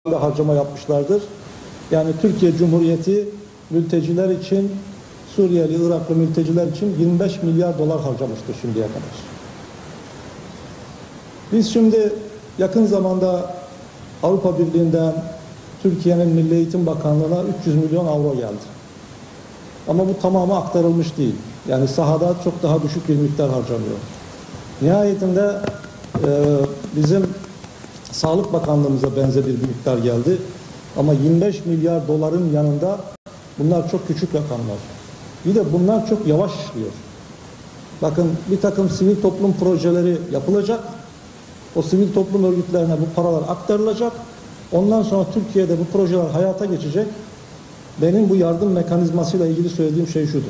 da harcama yapmışlardır. Yani Türkiye Cumhuriyeti mülteciler için, Suriyeli, Iraklı mülteciler için 25 milyar dolar harcamıştır şimdiye kadar. Biz şimdi yakın zamanda Avrupa Birliği'nden Türkiye'nin Milli Eğitim Bakanlığı'na 300 milyon avro geldi. Ama bu tamamı aktarılmış değil. Yani sahada çok daha düşük bir miktar harcanıyor. Nihayetinde bizim Sağlık Bakanlığımıza benzer bir miktar geldi. Ama 25 milyar doların yanında bunlar çok küçük rakamlar. Bir de bunlar çok yavaş işliyor. Bakın bir takım sivil toplum projeleri yapılacak. O sivil toplum örgütlerine bu paralar aktarılacak. Ondan sonra Türkiye'de bu projeler hayata geçecek. Benim bu yardım mekanizmasıyla ilgili söylediğim şey şudur.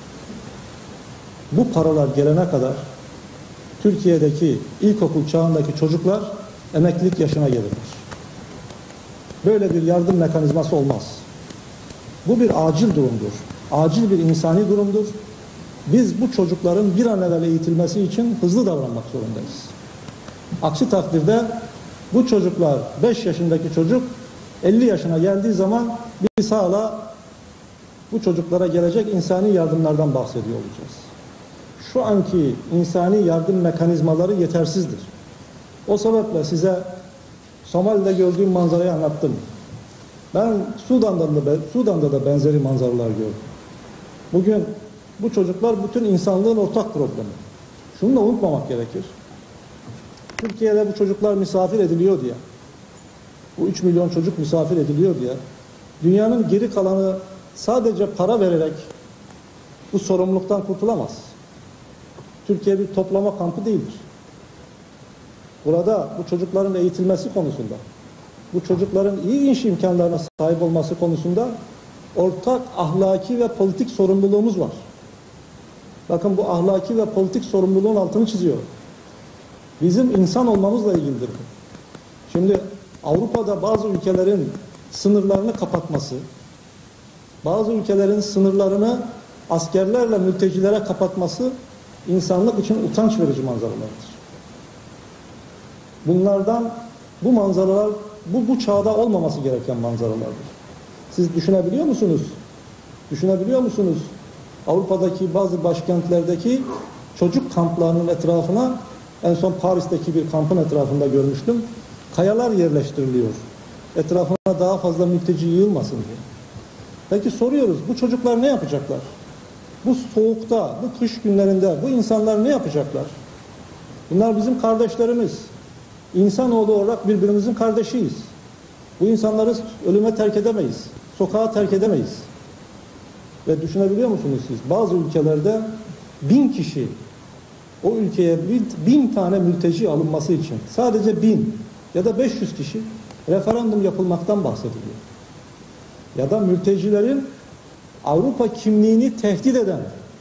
Bu paralar gelene kadar Türkiye'deki ilkokul çağındaki çocuklar emeklilik yaşına gelirler. Böyle bir yardım mekanizması olmaz. Bu bir acil durumdur. Acil bir insani durumdur. Biz bu çocukların bir an evvel eğitilmesi için hızlı davranmak zorundayız. Aksi takdirde bu çocuklar 5 yaşındaki çocuk 50 yaşına geldiği zaman biz hala bu çocuklara gelecek insani yardımlardan bahsediyor olacağız. Şu anki insani yardım mekanizmaları yetersizdir. O sebeple Somali'de gördüğüm manzarayı anlattım. Ben Sudan'da da benzeri manzaralar gördüm. Bugün bu çocuklar bütün insanlığın ortak problemi. Şunu da unutmamak gerekir. Türkiye'de bu çocuklar misafir ediliyor diye, bu 3 milyon çocuk misafir ediliyor diye, dünyanın geri kalanı sadece para vererek bu sorumluluktan kurtulamaz. Türkiye bir toplama kampı değildir. Burada bu çocukların eğitilmesi konusunda, bu çocukların iyi iş imkanlarına sahip olması konusunda ortak ahlaki ve politik sorumluluğumuz var. Bakın bu ahlaki ve politik sorumluluğun altını çiziyorum. Bizim insan olmamızla ilgilidir bu. Şimdi Avrupa'da bazı ülkelerin sınırlarını kapatması, bazı ülkelerin sınırlarını askerlerle mültecilere kapatması insanlık için utanç verici manzaralardır. Bu manzaralar bu çağda olmaması gereken manzaralardır. Siz düşünebiliyor musunuz? Düşünebiliyor musunuz? Avrupa'daki bazı başkentlerdeki çocuk kamplarının etrafına, en son Paris'teki bir kampın etrafında görmüştüm, kayalar yerleştiriliyor. Etrafına daha fazla mülteci yığılmasın diye. Peki soruyoruz, bu çocuklar ne yapacaklar? Bu soğukta, bu kış günlerinde bu insanlar ne yapacaklar? Bunlar bizim kardeşlerimiz. İnsanoğlu olarak birbirimizin kardeşiyiz. Bu insanları ölüme terk edemeyiz. Sokağa terk edemeyiz. Ve düşünebiliyor musunuz siz? Bazı ülkelerde 1000 kişi, o ülkeye 1000 tane mülteci alınması için sadece 1000 ya da 500 kişi referandum yapılmaktan bahsediliyor. Ya da mültecilerin Avrupa kimliğini tehdit eden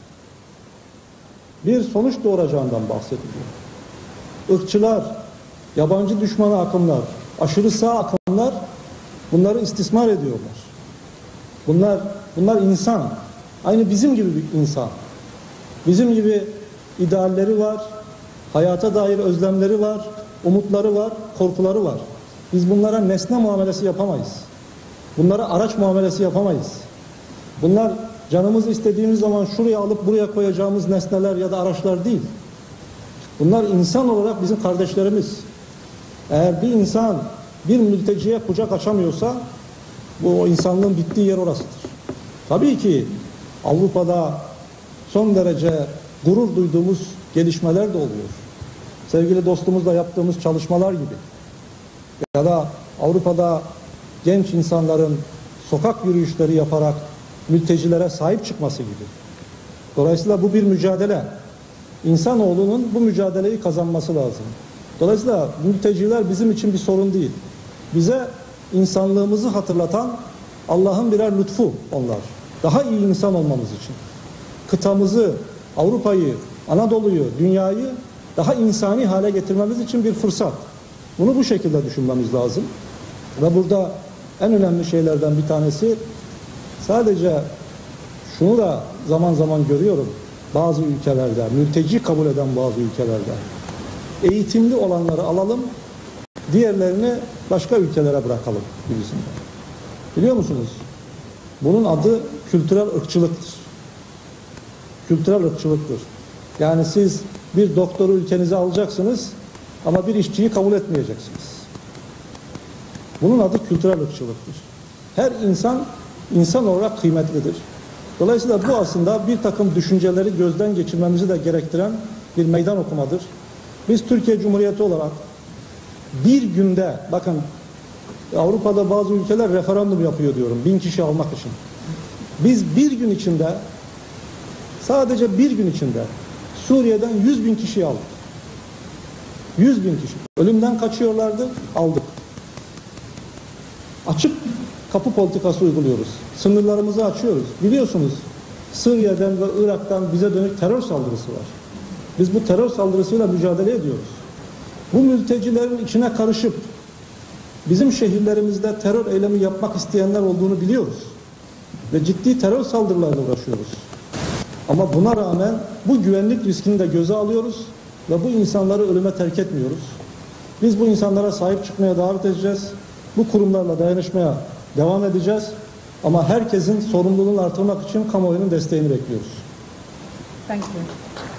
bir sonuç doğuracağından bahsediliyor. Irkçılar, yabancı düşmanı akımlar, aşırı sağ akımlar bunları istismar ediyorlar. Bunlar insan. Aynı bizim gibi bir insan. Bizim gibi idealleri var, hayata dair özlemleri var, umutları var, korkuları var. Biz bunlara nesne muamelesi yapamayız. Bunlara araç muamelesi yapamayız. Bunlar canımız istediğimiz zaman şuraya alıp buraya koyacağımız nesneler ya da araçlar değil. Bunlar insan olarak bizim kardeşlerimiz. Eğer bir insan bir mülteciye kucak açamıyorsa bu o insanlığın bittiği yer orasıdır. Tabii ki Avrupa'da son derece gurur duyduğumuz gelişmeler de oluyor. Sevgili dostumuzla yaptığımız çalışmalar gibi. Ya da Avrupa'da genç insanların sokak yürüyüşleri yaparak mültecilere sahip çıkması gibi. Dolayısıyla bu bir mücadele. İnsanoğlunun bu mücadeleyi kazanması lazım. Dolayısıyla mülteciler bizim için bir sorun değil. Bize insanlığımızı hatırlatan Allah'ın birer lütfu onlar. Daha iyi insan olmamız için. Kıtamızı, Avrupa'yı, Anadolu'yu, dünyayı daha insani hale getirmemiz için bir fırsat. Bunu bu şekilde düşünmemiz lazım. Ve burada en önemli şeylerden bir tanesi, sadece şunu da zaman zaman görüyorum bazı ülkelerde, mülteci kabul eden bazı ülkelerde, eğitimli olanları alalım, diğerlerini başka ülkelere bırakalım gibisinden. Biliyor musunuz? Bunun adı kültürel ırkçılıktır. Kültürel ırkçılıktır. Yani siz bir doktoru ülkenize alacaksınız ama bir işçiyi kabul etmeyeceksiniz. Bunun adı kültürel ırkçılıktır. Her insan, insan olarak kıymetlidir. Dolayısıyla bu aslında bir takım düşünceleri gözden geçirmemizi de gerektiren bir meydan okumadır. Biz Türkiye Cumhuriyeti olarak bir günde, bakın Avrupa'da bazı ülkeler referandum yapıyor diyorum, 1000 kişi almak için. Biz bir gün içinde, sadece bir gün içinde Suriye'den 100.000 kişiyi aldık. 100.000 kişi. Ölümden kaçıyorlardı, aldık. Açık kapı politikası uyguluyoruz. Sınırlarımızı açıyoruz. Biliyorsunuz Suriye'den ve Irak'tan bize dönük terör saldırısı var. Biz bu terör saldırısıyla mücadele ediyoruz. Bu mültecilerin içine karışıp bizim şehirlerimizde terör eylemi yapmak isteyenler olduğunu biliyoruz. Ve ciddi terör saldırılarla uğraşıyoruz. Ama buna rağmen bu güvenlik riskini de göze alıyoruz ve bu insanları ölüme terk etmiyoruz. Biz bu insanlara sahip çıkmaya davet edeceğiz. Bu kurumlarla dayanışmaya devam edeceğiz. Ama herkesin sorumluluğunu artırmak için kamuoyunun desteğini bekliyoruz. Thank you.